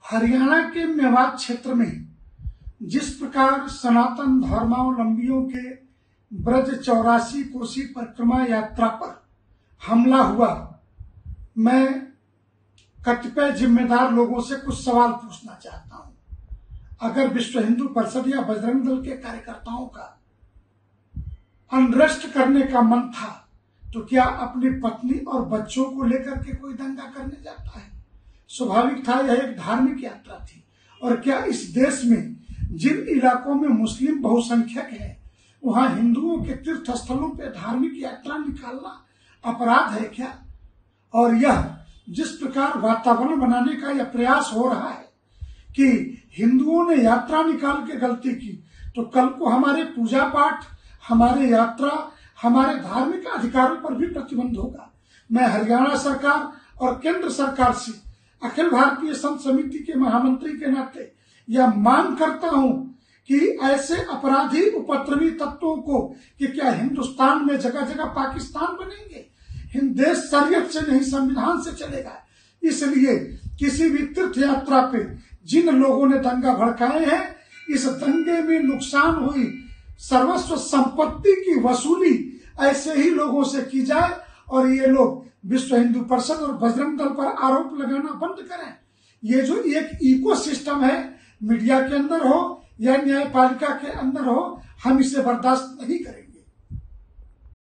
हरियाणा के मेवात क्षेत्र में जिस प्रकार सनातन धर्मावलंबियों के ब्रज 84 कोसी परिक्रमा यात्रा पर हमला हुआ, मैं कतिपय जिम्मेदार लोगों से कुछ सवाल पूछना चाहता हूं। अगर विश्व हिंदू परिषद या बजरंग दल के कार्यकर्ताओं का अनरेस्ट करने का मन था तो क्या अपनी पत्नी और बच्चों को लेकर के कोई दंगा करने जाता है? स्वाभाविक था, यह एक धार्मिक यात्रा थी। और क्या इस देश में जिन इलाकों में मुस्लिम बहुसंख्यक है वहां हिंदुओं के तीर्थ स्थलों पर धार्मिक यात्रा निकालना अपराध है क्या? और यह जिस प्रकार वातावरण बनाने का यह प्रयास हो रहा है कि हिंदुओं ने यात्रा निकाल के गलती की तो कल को हमारे पूजा पाठ, हमारे यात्रा, हमारे धार्मिक अधिकारों पर भी प्रतिबंध होगा। मैं हरियाणा सरकार और केंद्र सरकार से अखिल भारतीय संत समिति के महामंत्री के नाते यह मांग करता हूं कि ऐसे अपराधी उपद्रवी तत्वों को कि क्या हिंदुस्तान में जगह जगह पाकिस्तान बनेंगे? देश शरीयत से नहीं संविधान से चलेगा। इसलिए किसी भी तीर्थ यात्रा पे जिन लोगों ने दंगा भड़काए हैं, इस दंगे में नुकसान हुई सर्वस्व संपत्ति की वसूली ऐसे ही लोगों से की जाए और ये लोग विश्व हिंदू परिषद और बजरंग दल पर आरोप लगाना बंद करें। ये जो एक इकोसिस्टम है, मीडिया के अंदर हो या न्यायपालिका के अंदर हो, हम इसे बर्दाश्त नहीं करेंगे।